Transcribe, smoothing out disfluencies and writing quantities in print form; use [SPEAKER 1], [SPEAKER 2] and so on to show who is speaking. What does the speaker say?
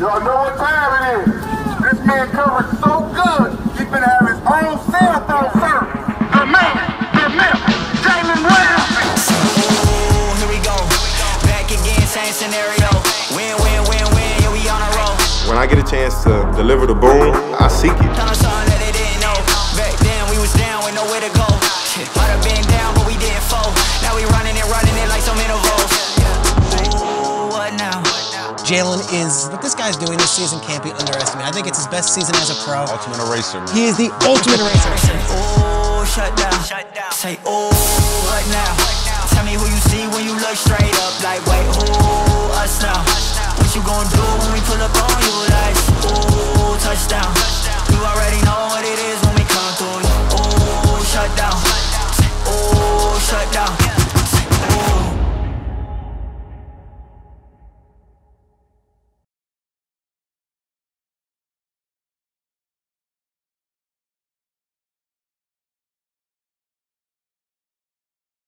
[SPEAKER 1] Y'all know what time it is. This man covered so good, he finna have his own cell phone service. The man, Jalen Ramsey.
[SPEAKER 2] Ooh, here we go. Back again, same scenario. Win, win, win, win, yeah, we on a roll.
[SPEAKER 3] When I get a chance to deliver the boom, I seek it.
[SPEAKER 2] Tell them something that they didn't know. Back then, we was down with nowhere to go. Might have been down, but we didn't fold. Now we running it like some intervals. Ooh, what now?
[SPEAKER 4] Jalen what this guy's doing this season can't be underestimated. I think it's his best season as a pro.
[SPEAKER 5] Ultimate eraser, man.
[SPEAKER 4] He is the ultimate eraser.
[SPEAKER 2] Ooh, shut down. Say, ooh, what now? Tell me who you see when you look straight up. Like, wait, who? Us now. What you gonna do when we pull up on you?